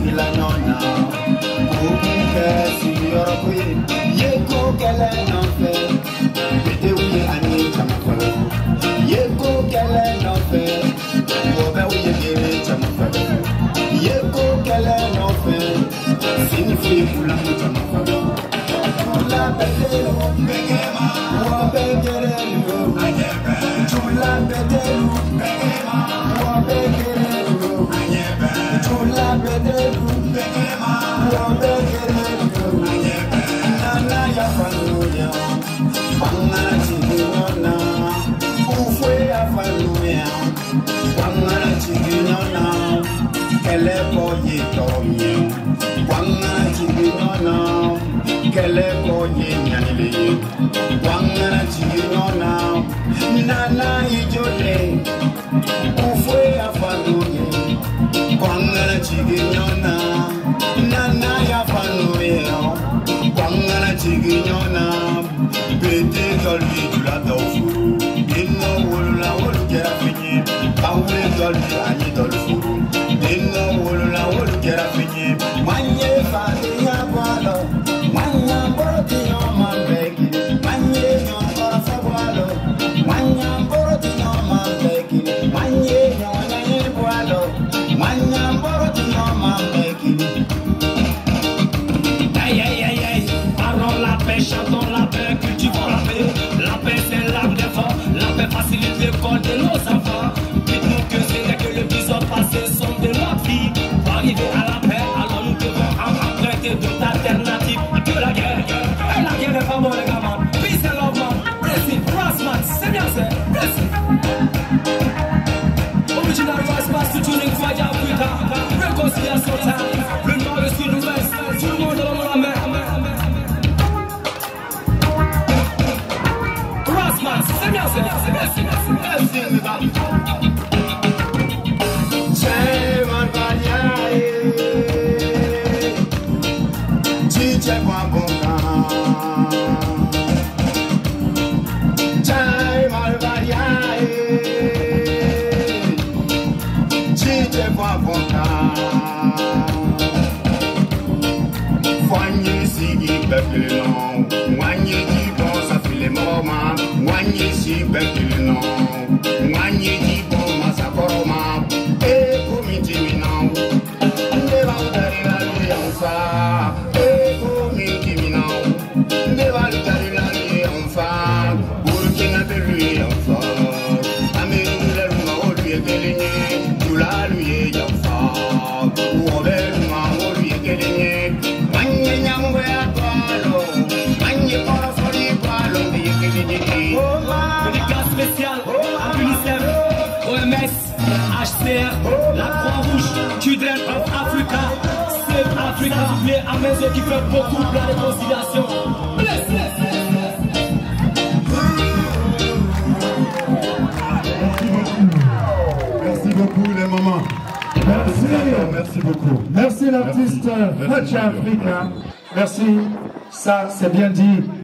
sigila nona Kukuke sigiyoro kuye Yeko kele nofe Bete uye ani chamafalo Yeko kele nofe Wobe uye gere chamafalo Yeko kele nofe Sini fuye kula mu chamafalo Chula bedelu Begema Wobe gere lugo Chula bedelu Begema Wobe gere lugo Chula bedelu Begema Wobe gere lugo Nana ya fanuya Wangara chiginyona Ufwe ya fanuya Wangara chiginyona Keleko ye toromye Wangara chiginyona Keleko ye nyanile Wangara chiginyona Nana ijole Ufwe ya fanuya Wangara chiginyona Nana ya fanuya Wangara chiginyona Bete dolbi jula dofuru Dino wolula wolu kera finye Kawule dolbi anyi dolfuru Dino wolula wolu kera finye Manye fade ya bwalo Manya boroti no mambeki Manye nyongora sa bwalo Manya boroti no mambeki Manye nyongora ye bwalo Manya boroti no mambeki Parlons la paix, chantons la paix, cultivons la paix. La paix c'est l'arme des forts, la paix facilite l'école de nos enfants. Dites-nous que ce n'est que le bison passé sont de notre vie. Pour arriver à la paix, alors nous devons emprunter d'autres alternatives que la guerre. Et la guerre n'est pas bonne les gars, man. Peace and love, man. Blessing, Crossman, c'est bien ça. Blessing. Original Crossman, tuning Fire Africa. Réconciliation time. Le nord, le sud, l'ouest. Tout le monde dans la mer. C'est bien, c'est bien, c'est bien, c'est bien, c'est bien. Wanye si bekilino, wanye di bon masakoroma, komiti minau, ndeba udari la luyanfa, komiti minau, ndeba udari la luyanfa, burkina be luyanfa, amelu le luma oluye gelenye, jula luye yanfa, uobe luma oluye gelenye, wanye nyangwe atwalo, wanye korofori kwalo, Dédicace spéciale à l'UNICEF, OMS, HCR, la Croix-Rouge, Children of Africa, Save Africa, oublié à Maison qui fait beaucoup pour la réconciliation. Bless, bless, bless, bless. Merci beaucoup les mamans. Merci. Merci beaucoup. Merci l'artiste Hatcha Africa. Merci. Ça, c'est bien dit.